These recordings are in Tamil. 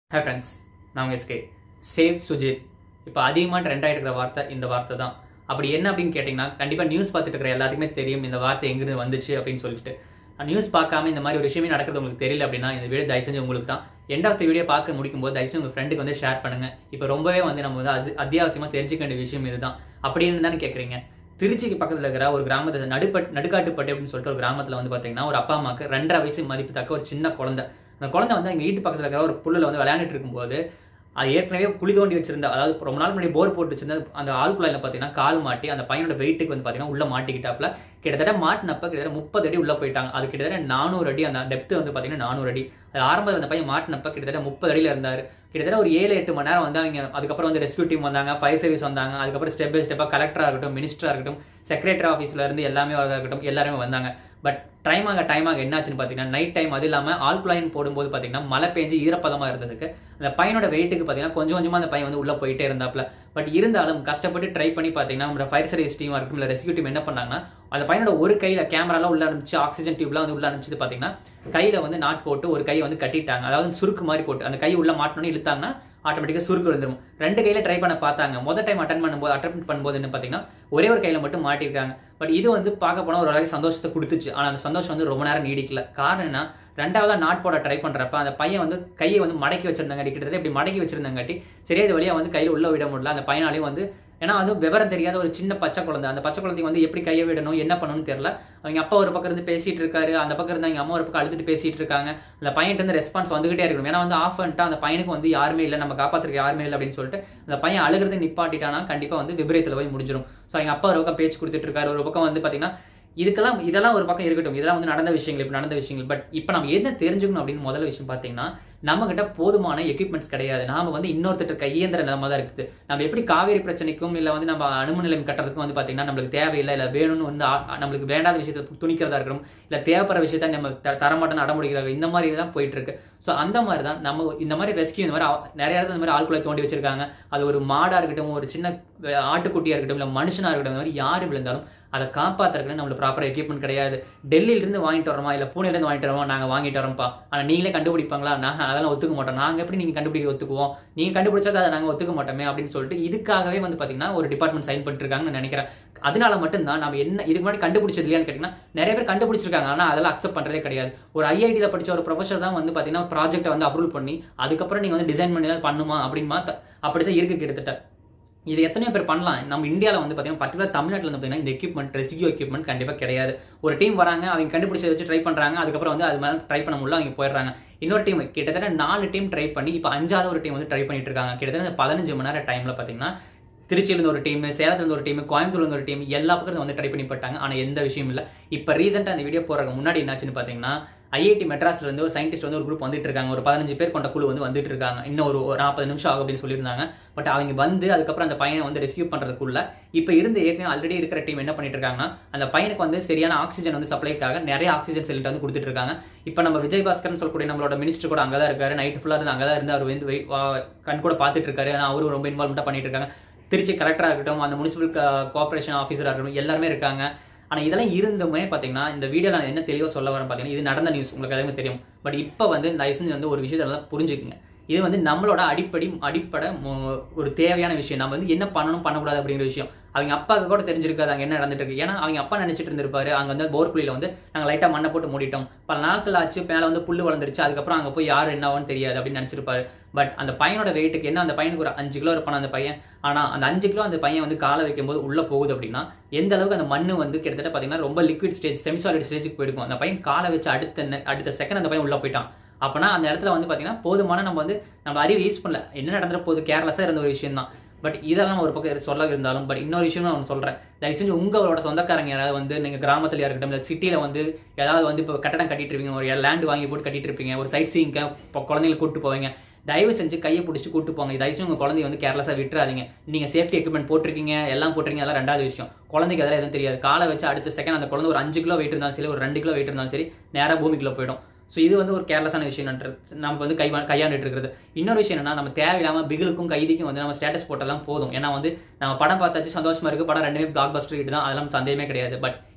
Hi friends, நான் எஸ்கே சேவ் சுஜித். இப்போ அதிகமாக ட்ரெண்ட் ஆகிட்டு இருக்கிற வார்த்தை இந்த வார்த்தை தான். அப்படி என்ன அப்படின்னு கேட்டிங்கன்னா, கண்டிப்பாக நியூஸ் பார்த்துட்டு இருக்கிற எல்லாத்துக்குமே தெரியும் இந்த வார்த்தை எங்கிருந்து வந்துச்சு அப்படின்னு சொல்லிட்டு. நியூஸ் பார்க்காம இந்த மாதிரி ஒரு விஷயமே நடக்கிறது உங்களுக்கு தெரியல அப்படின்னா இந்த வீடியோ தயவு செஞ்சு உங்களுக்கு தான். எண்ட் ஆஃப் த வீடியோ பார்க்க முடிக்கும்போது தயவு செஞ்சு உங்கள் ஃப்ரெண்டுக்கு வந்து ஷேர் பண்ணுங்கள். இப்போ ரொம்பவே வந்து நம்ம வந்து அத்தியாவசியமாக தெரிஞ்சுக்க வேண்டிய விஷயம் இதுதான். அப்படின்னு தானே கேட்குறீங்க. திருச்சிக்கு பக்கத்தில் இருக்கிற ஒரு கிராமத்தை நடுக்காட்டுப்பட்டு அப்படின்னு சொல்லிட்டு ஒரு கிராமத்தில் வந்து பார்த்தீங்கன்னா ஒரு அப்பா அம்மாவுக்கு 2.5 வயசு மதிப்பு தக்க ஒரு சின்ன குழந்தை. அந்த குழந்தை வந்து எங்கள் வீட்டு பக்கத்தில் இருக்கிற ஒரு புல்லில் வந்து விளையாண்டுட்டு இருக்கும்போது அது ஏற்கனவே குழி தோண்டி வச்சிருந்தா, அதாவது ரொம்ப நாள் முன்னாடி போர் போட்டு வச்சிருந்த அந்த ஆழ்குழாயில் பார்த்தீங்கன்னா கால் மாட்டி அந்த பையனோட வெயிட்டுக்கு வந்து பார்த்தீங்கன்னா உள்ள மாட்டிக்கிட்டாப்புல. கிட்டத்தட்ட மாட்டினப்ப கிட்டத்தட்ட 30 அடி உள்ள போயிட்டாங்க. அது கிட்டத்தட்ட 400 அடி. அந்த டெப்த் வந்து பார்த்தீங்கன்னா 400 அடி. அது ஆரம்பத்தில் அந்த பையன் மாட்டினப்ப கிட்டத்தட்ட 30 அடியில் இருந்தார். கிட்டத்தட்ட ஒரு 7-8 மணி நேரம் வந்து அவங்க அதுக்கப்புறம் வந்து ரெஸ்கியூ டீம் வந்தாங்க, ஃபயர் சர்வீஸ் வந்தாங்க. அதுக்கப்புறம் ஸ்டெப் பை ஸ்டெப்பாக கலெக்டராக இருக்கட்டும், மினிஸ்டராக இருக்கட்டும், செக்ரட்டரி ஆஃபீஸில் இருந்து எல்லாமே இருக்கட்டும் எல்லாருமே வந்தாங்க. பட் டைம் ஆக என்னாச்சுன்னு பார்த்தீங்கன்னா நைட் டைம், அது இல்லாமல் ஆழ்குழாயின் போடும்போது பார்த்தீங்கன்னா மழை பெஞ்சு ஈரப்பதமாக இருந்ததுக்கு அந்த பையனோட வெயிட்டுக்கு பார்த்தீங்கன்னா கொஞ்சம் கொஞ்சமாக அந்த பையன் வந்து உள்ளே போயிட்டே இருந்தாப்புல. பட் இருந்தாலும் கஷ்டப்பட்டு ட்ரை பண்ணி பார்த்தீங்கன்னா நம்ம ஃபயர் சர்வீஸ் டீமாக இருக்கும் இல்லை ரெஸ்கியூ டீம் என்ன பண்ணாங்கன்னா அந்த பையனோட ஒரு கையில் கேமராலாம் உள்ள அனுப்பிச்சு, ஆக்சிஜன் டியூப்லாம் வந்து உள்ள அனுப்பிச்சு பார்த்தீங்கன்னா கையில் வந்து நாட் போட்டு ஒரு கையை வந்து கட்டிட்டாங்க. அதாவது சுருக்கு மாதிரி போட்டு அந்த கை உள்ள மாட்டணும்னு இழுத்தாங்கன்னா ஆட்டோமேட்டிக்காக சுருக்கு விழுந்துரும். 2 கையில ட்ரை பண்ண பார்த்தாங்க. முதல் டைம் அட்டன் பண்ணும்போது என்ன பார்த்தீங்கன்னா ஒரே ஒரு கையில மட்டும் மாட்டிருக்காங்க. பட் இது வந்து பார்க்க போனால் ஒரு அளவுக்கு சந்தோஷத்தை கொடுத்துச்சு. ஆனால் அந்த சந்தோஷம் வந்து ரொம்ப நேரம் நீடிக்கல. காரணம் என்ன, 2வது நாட் போட ட்ரை பண்றப்ப அந்த பையன் வந்து கையை வந்து மடக்கி வச்சிருந்தாங்க. கிட்டத்தட்ட இப்படி மடக்கி வச்சிருந்தாங்காட்டி சரியா இது வழியா வந்து கையில உள்ள விட முடியல. அந்த பையனாலையும் வந்து ஏன்னா அது விவரம் தெரியாத ஒரு சின்ன பச்சை குழந்தை. அந்த பச்சை குழந்தை வந்து எப்படி கையை விடணும் என்ன பண்ணணும்னு தெரியல. அவங்க அப்பா ஒரு பக்கம் இருந்து பேசிட்டு இருக்காரு, அந்த பக்கம் இருந்து அவங்க அம்மா ஒரு பக்கம் அழுதுட்டு பேசிட்டு இருக்காங்க. அந்த பையன்ட்டு வந்து ரெஸ்பான்ஸ் வந்துகிட்டே இருக்கணும். ஏன்னா வந்து ஆஃப் பண்ணிட்டா அந்த பையனுக்கு வந்து யாருமே இல்லை, நம்ம காப்பாத்துறதுக்கு யாருமே இல்லை அப்படின்னு சொல்லிட்டு அந்த பையன் அழுகிறது நிப்பாட்டிட்டானா கண்டிப்பா வந்து விபரீதத்தில் போய் முடிஞ்சிடும். ஸோ அவங்க அப்பா ஒரு பக்கம் பேச்சு கொடுத்துட்டு இருக்காரு, ஒரு பக்கம் வந்து பாத்தீங்கன்னா இதெல்லாம் ஒரு பக்கம் இருக்கட்டும். இதெல்லாம் வந்து நடந்த விஷயங்கள். பட் இப்போ நம்ம என்ன தெரிஞ்சுக்கணும் அப்படின்னு முதல்ல விஷயம் பார்த்தீங்கன்னா, நம்ம கிட்ட போதுமான எக்யூப்மெண்ட்ஸ் கிடையாது. நாம வந்து இன்னொருத்தர் கையேந்திர நிலைமை தான் இருக்குது. நம்ம எப்படி காவேரி பிரச்சனைக்கும் இல்லை வந்து நம்ம அணுமின் நிலையம் கட்டுறதுக்கும் வந்து பார்த்தீங்கன்னா நம்மளுக்கு தேவையில்லை, இல்லை வேணும்னு வந்து நம்மளுக்கு வேண்டாத விஷயத்தை துணிக்கிறதா இருக்கணும், இல்லை தேவைப்படுற விஷயத்த நம்ம தரமாட்டேன்னு அடமுடிக்கிறாங்க. இந்த மாதிரி தான் போயிட்டு இருக்கு. ஸோ அந்த மாதிரி தான் நம்ம இந்த மாதிரி ரெஸ்கியூ இந்த மாதிரி நிறைய இடத்துல இந்த மாதிரி ஆழ்குழாய் தோண்டி வச்சிருக்காங்க. அது ஒரு மாடா இருக்கட்டும், ஒரு சின்ன ஆட்டுக்குட்டியா இருக்கட்டும், இல்லை மனுஷனா இருக்கட்டும், இந்த மாதிரி யாரு விழுந்தாலும் அதை காப்பாற்றுறதுக்கு நம்மளுக்கு ப்ராப்பர் எக்யூப்மெண்ட் கிடையாது. டெல்லியிலிருந்து வாங்கிட்டு வரோமா இல்லை பூனேலேருந்து வாங்கிட்டு வரோமா, நாங்கள் வாங்கிட்டு வரோம்ப்பா, ஆனால் நீங்களே கண்டுபிடிப்பாங்களா, நாங்கள் அதெல்லாம் ஒத்துக்க மாட்டோம், நாங்கள் எப்படி நீங்கள் கண்டுபிடிக்க ஒத்துக்குவோம், நீங்கள் கண்டுபிடிச்சா அதை நாங்கள் ஒத்துக்க மாட்டோமே அப்படின்னு சொல்லிட்டு இதுக்காகவே வந்து பார்த்தீங்கன்னா ஒரு டிபார்ட்மெண்ட் சைன் பண்ணிருக்காங்கன்னு நினைக்கிறேன். அதனால மட்டும்தான் நம்ம என்ன இதுக்கு முன்னாடி கண்டுபிடிச்சது இல்லையான்னு கேட்டிங்கன்னா நிறைய பேர் கண்டுபிடிச்சிருக்காங்க, ஆனால் அதெல்லாம் அக்செப்ட் பண்ணுறதே கிடையாது. ஒரு ஐஐடியில் படித்த ஒரு ப்ரொஃபஸர் தான் வந்து பார்த்தீங்கன்னா ப்ராஜெக்டை வந்து அப்ரூவல் பண்ணி அதுக்கப்புறம் நீங்கள் வந்து டிசைன் பண்ணி தான் பண்ணுமா அப்படின்மா அப்படிதான் இருக்கு கிட்டத்தட்ட. இது எத்தனையோ பேர் பண்ணலாம். நம்ம இந்தியாவில் வந்து பார்த்தீங்கன்னா பர்டிகுலர் தமிழ்நாட்டில் வந்து பார்த்தீங்கன்னா இந்த எக்யூப்மெண்ட் ரெஸ்கியூ எக்யூப்மெண்ட் கண்டிப்பாக கிடையாது. ஒரு டீம் வராங்க, அவங்க கண்டுபிடிச்சதை வச்சு ட்ரை பண்ணுறாங்க, அதுக்கப்புறம் வந்து அது மேலே ட்ரை பண்ண முடியல, அவங்க போயிடுறாங்க. இன்னொரு டீம் கிட்டத்தட்ட 4 டீம் ட்ரை பண்ணி இப்போ 5வது ஒரு டீம் வந்து ட்ரை பண்ணிட்டு இருக்காங்க. கிட்டத்தட்ட 15 மணி நேரம் டைமில் பார்த்தீங்கன்னா திருச்சியிலிருந்து ஒரு டீம், சேலத்துலேருந்து ஒரு டீம், கோயம்புத்தூர்லேருந்து ஒரு டீம், எல்லா பக்கத்துல வந்து ட்ரை பண்ணி போட்டாங்க. ஆனால் எந்த விஷயம் இல்லை. இப்போ ரீசெண்டாக அந்த வீடியோ போடுறதுக்கு முன்னாடி என்னாச்சுன்னு பார்த்தீங்கன்னா ஐஐடி மெட்ராஸ்ல இருந்து ஒரு சயின்டிஸ்ட் வந்து ஒரு குரூப் வந்துட்டு இருக்காங்க. ஒரு 15 பேர் கொண்ட குழு வந்து வந்துட்டு இருக்காங்க. இன்னும் ஒரு 40 நிமிஷம் ஆகும் அப்படின்னு சொல்லியிருந்தாங்க. பட் அவங்க வந்து அதுக்கப்புறம் அந்த பையனை வந்து ரெஸ்கியூ பண்றதுக்குள்ள இப்போ இருந்து ஏற்கனவே ஆல்ரெடி இருக்கிற டீம் என்ன பண்ணிட்டு இருக்காங்கன்னா அந்த பையனுக்கு வந்து சரியான ஆக்சிஜன் வந்து சப்ளைக்காக நிறைய ஆக்சிஜன் சிலிண்டர் வந்து கொடுத்துட்டு இருக்காங்க. இப்போ நம்ம விஜய் பாஸ்கர்னு சொல்லக்கூடிய நம்மளோட மினிஸ்டர் கூட அங்கே தான் இருக்காரு. நைட் ஃபுல்லாக இருந்து அங்கே தான் இருந்து அவர் வந்து கண் கூட பார்த்துட்டு இருக்காரு. ஆனால் அவரும் ரொம்ப இன்வால்வ்மெண்ட்டாக பண்ணிட்டு இருக்காங்க. திருச்சி கலெக்டராக இருக்கட்டும், அந்த முனிசிபல் கார்பரேஷன் ஆஃபீஸராக இருக்கட்டும், எல்லாருமே இருக்காங்க. ஆனால் இதெல்லாம் இருந்துமே பார்த்தீங்கன்னா இந்த வீடியோ நான் என்ன தெளிவாக சொல்ல வரேன் பார்த்தீங்கன்னா இது நடந்த நியூஸ், உங்களுக்கு எல்லாமே தெரியும். பட் இப்போ வந்து லைசன்ஸ் வந்து ஒரு விஷயத்தை புரிஞ்சுக்குங்க. இது வந்து நம்மளோட அடிப்படை ஒரு தேவையான விஷயம். நம்ம வந்து என்ன பண்ணணும் பண்ணக்கூடாது அப்படிங்கிற விஷயம் அவங்க அப்பாவுக்கு கூட தெரிஞ்சிருக்காது அங்கே என்ன நடந்துட்டு இருக்கு. ஏன்னா அவங்க அப்பா நினைச்சிட்டு இருந்திருப்பாரு அங்கே வந்து போர் குழியில் வந்து நாங்கள் லைட்டாக மண்ணை போட்டு மூடிட்டோம், பல நாட்கள் ஆச்சு, மேலே வந்து புல்லு வளர்ந்துருச்சு, அதுக்கப்புறம் அங்கே போய் யார் என்னவான்னு தெரியாது அப்படின்னு நினச்சிருப்பாரு. பட் அந்த பையனோட வெயிட்டுக்கு என்ன, அந்த பையனுக்கு ஒரு 5 கிலோ இருப்பான அந்த பையன். ஆனால் அந்த 5 கிலோ அந்த பையன் வந்து காலை வைக்கும்போது உள்ள போகுது அப்படின்னா எந்த அளவுக்கு அந்த மண்ணு வந்து கிட்டத்தட்ட பார்த்தீங்கன்னா ரொம்ப லிக்விட் ஸ்டேஜ், செமிசாலிட் ஸ்டேஜுக்கு போயிருக்கும். அந்த பையன் காலை வச்சு அடுத்த செகண்ட் அந்த பையன் உள்ள போயிட்டான். அப்பனா அந்த இடத்துல வந்து பார்த்தீங்கன்னா போதுமான நம்ம அறிவு யூஸ் பண்ணல. என்ன நடந்துற போது கேர்லெஸ்ஸாக இருந்த ஒரு விஷயம் தான். பட் இதெல்லாம் ஒரு பக்கம் சொல்ல இருந்தாலும் பட் இன்னொரு விஷயம் நான் சொல்றேன். தயவு செஞ்சு உங்களோட சொந்தக்காரங்க யாராவது வந்து நீங்க கிராமத்துல இருக்கட்டும் இல்லை சிட்டியில வந்து ஏதாவது வந்து இப்போ கட்டடம் கட்டிட்டு இருப்பீங்க, ஒரு லேண்ட் வாங்கி போட்டு கட்டிட்டு இருப்பீங்க, ஒரு சைட் சீங்க குழந்தைங்களை கூப்பிட்டு போவீங்க, தயவு செஞ்சு கையை பிடிச்சி கூட்டு போங்க. தயவு செஞ்சு உங்க குழந்தைய வந்து கேர்லெஸ்ஸாக விட்டுறாதீங்க. நீங்க சேஃப்டி எக்யூப்மெண்ட் போட்டிருக்கீங்க, எல்லாம் போட்டிருக்கீங்க, அதெல்லாம் 2வது விஷயம். குழந்தைக்கு அதெல்லாம் எதுவும் தெரியாது. காலை வச்சு அடுத்த செகண்ட் அந்த குழந்தை ஒரு 5 கிலோ வெயிட் இருந்தாலும் சரி, ஒரு 2 கிலோ வெயிட் இருந்தாலும் சரி, நேராக பூமிக்குள்ள போயிடும். ஸோ இது வந்து ஒரு கேர்லெஸ்ஸான விஷயம் நம்ம வந்து கையாண்டுட்டு இருக்கிறது. இன்னொரு விஷயம் என்னன்னா நம்ம தேவையில்லாமல் பிகிலுக்கும் கைதிக்கும் வந்து நம்ம ஸ்டேட்டஸ் போட்டெல்லாம் போதும். ஏன்னா வந்து நம்ம படம் பார்த்தாச்சு சந்தோஷமா இருக்கு, படம் 2மே பிளாக் பஸ்டர் ஹிட் தான், அதெல்லாம் சந்தேகமே கிடையாது. பட்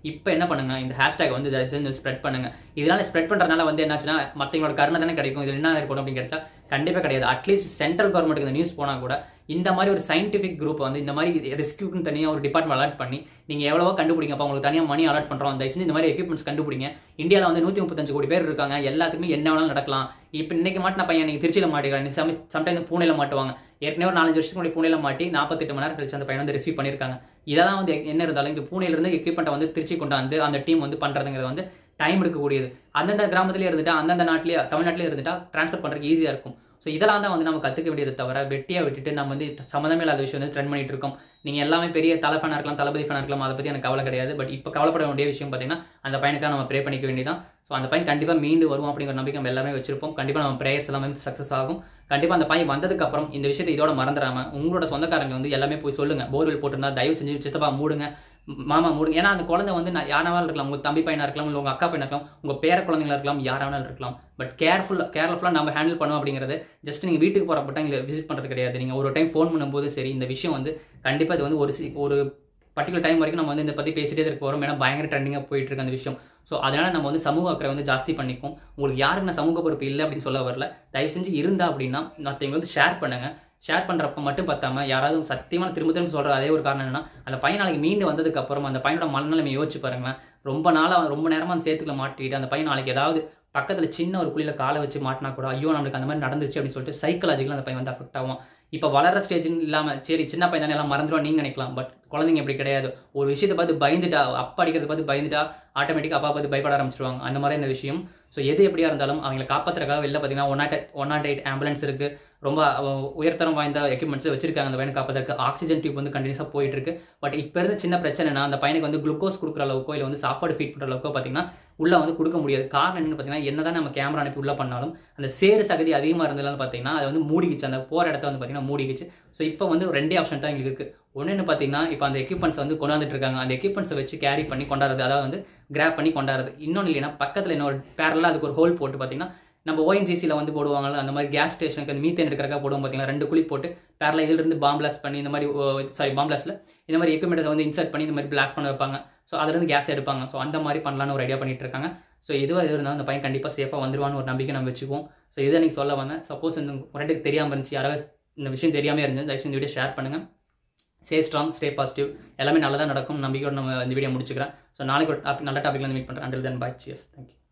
இப்போ என்ன பண்ணுங்க, இந்த ஹேஷ்டேக் வந்து தயவுசெய்து ஸ்ப்ரெட் பண்ணுங்க. இதனால ஸ்ப்ரெட் பண்றதுனால வந்து என்னாச்சுன்னா மற்றவங்களோட கருணை தானே கிடைக்கும். இது என்ன இருக்கணும் அப்படின்னு கிடைச்சா கண்டிப்பாக கிடையாது. அட்லீஸ்ட் சென்ட்ரல் கவர்மெண்ட்டுக்கு இந்த நியூஸ் போனால் கூட இந்த மாதிரி ஒரு சயின்டிஃபிக் குரூப் வந்து இந்த மாதிரி ரெஸ்கியூக்குன்னு தனியாக ஒரு டிபார்ட்மெண்ட் அலாட் பண்ணி நீங்கள் எவ்வளவோ கண்டுபிடிங்கப்பா, உங்களுக்கு தனியாக மணி அலாட் பண்ணுறோம், தயவுசெய்து இந்த மாதிரி எக்யூப்மெண்ட்ஸ் கண்டுபிடிங்க. இந்தியாவில் வந்து 135 கோடி பேர் இருக்காங்க, எல்லாத்துக்குமே என்ன வேணாலும் நடக்கலாம். இப்போ இன்னைக்கு மாட்டின பையன் நீங்கள் திருச்சியில் மாட்டிக்கிறாங்க, சம்டைம் பூனேல மாட்டுவாங்க. ஏற்கனவே ஒரு 4-5 வருஷத்துக்கு முன்னாடி பூனேல மாட்டி 48 மணி நேரம் கழிச்சு அந்த பையன் வந்து ரிசீவ் பண்ணியிருக்காங்க. இதெல்லாம் வந்து என்ன இருந்தாலும் இந்த பூனேலேருந்து எக்யூப்மெண்ட்டை வந்து திருச்சி கொண்டாந்து அந்த டீம் வந்து பண்ணுறதுங்கிறது வந்து டைம் எடுக்கக்கூடியது. அந்தந்த கிராமத்திலே இருந்துட்டா, அந்தந்த நாட்டிலே தமிழ்நாட்டிலே இருந்துட்டா ட்ரான்ஸ்ஃபர் பண்ணுறதுக்கு ஈஸியாக இருக்கும். ஸோ இதெல்லாம் தான் வந்து நம்ம கற்றுக்க வேண்டியதை தவிர வெட்டியாக விட்டுட்டு நம்ம வந்து சம்மந்தமே இல்லாத விஷயம் வந்து ட்ரெண்ட் பண்ணிட்டு இருக்கோம். நீங்கள் எல்லாமே பெரிய தலை ஃபேனாக இருக்கலாம், தளபதி ஃபேனாக இருக்கலாம், அதை பற்றி எனக்கு கவலை கிடையாது. பட் இப்போ கவலைப்பட வேண்டிய விஷயம் பார்த்தீங்கன்னா அந்த பையனுக்காக நம்ம ப்ரே பண்ணிக்க வேண்டியதான். ஸோ அந்த பையன் கண்டிப்பாக மீண்டு வருவோம் அப்படிங்கிற நம்பிக்கை நம்ம எல்லாமே வச்சிருப்போம். கண்டிப்பாக நம்ம ப்ரேயர்ஸ் எல்லாமே சக்ஸஸ் ஆகும். கண்டிப்பாக அந்த பையன் வந்ததுக்கப்புறம் இந்த விஷயத்தை இதோட மறந்துடாமல் உங்களோட சொந்தக்காரங்க வந்து எல்லாமே போய் சொல்லுங்கள். போர்வெல் போட்டிருந்தா தயவு செஞ்சு சித்தப்பா மூடுங்க, மாமா மூடுங்க. ஏன்னா அந்த குழந்தை வந்து யாராவது இருக்கலாம், உங்கள் தம்பி பையனாக இருக்கலாம், இல்லை உங்கள் அக்கா பையனாக இருக்கலாம், உங்கள் பேர குழந்தைங்களா இருக்கலாம், யாராவது இருக்கலாம். பட் கேர்ஃபுல்லாக நம்ம ஹேண்டில் பண்ணுவோம் அப்படிங்கிறது ஜஸ்ட் நீங்கள் வீட்டுக்கு போகிறப்பட்ட இங்கே விசிட் பண்ணுறது கிடையாது. நீங்கள் ஒரு டைம் ஃபோன் பண்ணும்போது சரி, இந்த விஷயம் வந்து கண்டிப்பாக இது வந்து ஒரு பர்டிகுலர் டைம் வரைக்கும் நம்ம வந்து இதை பற்றி பேசிட்டே இருக்க போகிறோம். ஏன்னா பயங்கர ட்ரெண்டிங்காக போயிட்டு இருக்கு அந்த விஷயம். ஸோ அதனால் நம்ம வந்து சமூக அக்கறை வந்து ஜாஸ்தி பண்ணிக்கும். உங்களுக்கு யாருக்கு நான் சமூக பொறுப்பு இல்லை அப்படின்னு சொல்ல வரல. தயவு செஞ்சு இருந்தா அப்படின்னா மற்றவங்க வந்து ஷேர் பண்ணுங்கள். ஷேர் பண்ணுறப்ப மட்டும் பார்த்தாம யாராவது சத்தியமான திரும்ப சொல்கிற அதே ஒரு காரணம் என்னன்னா, அந்த பையன் நாளைக்கு மீண்டு வந்ததுக்கப்புறம் அந்த பையனோட மனநிலைமை யோசிச்சு பாருங்களேன். ரொம்ப நேரமாக அந்த சேத்துக்குள்ள மாட்டிட்டு அந்த பையன் நாளைக்கு ஏதாவது பக்கத்தில் சின்ன ஒரு குழியில் காலை வச்சு மாட்டினா கூட ஐயோ நம்மளுக்கு அந்த மாதிரி நடந்துச்சு அப்படின்னு சொல்லிட்டு சைக்கலாஜிக்கலாக அந்த பையன் வந்து அஃபெக்ட் ஆகும். இப்போ வளர ஸ்டேஜ்னு இல்லாமல் சரி சின்ன பையன் தானே எல்லாம் மறந்துடுவான் நீங்கள் நினைக்கலாம். பட் குழந்தைங்க இப்படி கிடையாது. ஒரு விஷயத்தை பார்த்து பயந்துட்டா, அப்பா அடிக்கிறத பார்த்து பயந்துட்டா ஆட்டோமேட்டிக்காக அப்பா பார்த்து பயப்பட ஆரம்பிச்சிருவாங்க. அந்த மாதிரி இந்த விஷயம். ஸோ எது எப்படியா இருந்தாலும் அவங்களை காப்பாற்றுறதுக்காக வெளில பார்த்தீங்கன்னா 108 ஆம்புலன்ஸ் இருக்குது. ரொம்ப உயர்தரம் வாய்ந்த எக்யூப்மெண்ட்ஸ் வச்சிருக்காங்க அந்த பையனை காப்பாற்றுறதுக்கு. ஆக்சிஜன் டியூப் வந்து கண்டினியூஸாக போயிட்டு இருக்கு. பட் இப்போ இருந்த சின்ன பிரச்சனைனா அந்த பையனுக்கு வந்து குளுக்கோஸ் கொடுக்குற அளவுக்கோ இல்லை வந்து சாப்பாடு ஃபீட் பண்ணுற அளவுக்கோ பார்த்தீங்கன்னா உள்ள வந்து கொடுக்க முடியாது. காரணம் என்னன்னு பார்த்தீங்கன்னா என்னதான் நம்ம கேமரா அனுப்பி உள்ள பண்ணாலும் அந்த சேறு சகதி அதிகமாக இருந்ததுன்னு பார்த்தீங்கன்னா அது வந்து மூடிக்கிச்சு. அந்த போகிற இடத்த வந்து பார்த்தீங்கன்னா மூடிக்கிச்சு. ஸோ இப்போ வந்து 2 ஆப்ஷன் தான் எங்களுக்கு இருக்குது. ஒன்று பார்த்தீங்கன்னா இப்போ அந்த எக்யூப்மெண்ட்ஸ் வந்து கொண்டாந்துட்டு இருக்காங்க. அந்த எக்யூப்மெண்ட்ஸை வச்சு கேரி பண்ணி கொண்டாடுறது, அதாவது வந்து கிராப் பண்ணி கொண்டாடுறது. இன்னொன்று இல்லைன்னா பக்கத்தில் இன்னொரு பேரலாக அதுக்கு ஒரு ஹோல் போட்டு பார்த்தீங்கன்னா நம்ம ஓஎன்ஜிசியில் வந்து போடுவாங்கல்ல அந்த மாதிரி கேஸ் ஸ்டேஷனுக்கு அந்த மீத்தேன் எடுக்கிறக்கா போடுவோம் பார்த்தீங்கன்னா 2 குழி போட்டு பேரலாக இதிலிருந்து பாம்பிளாஸ்ட் பண்ணி இந்த மாதிரி பாம்பிளாஸ்ட்டில் இந்த மாதிரி எக்யூப்மெண்ட்ஸை வந்து இன்சர்ட் பண்ணி இந்த மாதிரி பிளாஸ்ட் பண்ண வைப்பாங்க. ஸோ அதுலேருந்து கேஸ் எடுப்பாங்க. ஸோ அந்த மாதிரி பண்ணலான்னு ஒரு ஐடியா பண்ணிட்டு இருக்காங்க. ஸோ எதுவாக இருந்தாலும் அந்த பையன் கண்டிப்பாக சேஃபாக வந்துருவான்னு ஒரு நம்பிக்கை நம்ம வச்சுக்குவோம். ஸோ இதை நீங்கள் சொல்ல வந்தேன். சப்போஸ் இந்த ஃப்ரெண்டுக்கு தெரியாமல் இருந்துச்சு, யாராவது இந்த விஷயம் தெரியாமல் இருந்துச்சு, தயவுசெய்து இந்த வீடியோ ஷேர் பண்ணுங்கள். ஸ்டே ஸ்ட்ராங், ஸ்டே பாசிட்டிவ், எல்லாமே நல்லதாக நடக்கும் நம்பிக்கையோடு நம்ம இந்த வீடியோ முடிச்சுக்கிறேன். ஸோ நாளைக்கு ஒரு நல்ல டாப்பிக்ல மீட் பண்ணுறேன். Until then bye, cheers, thank you.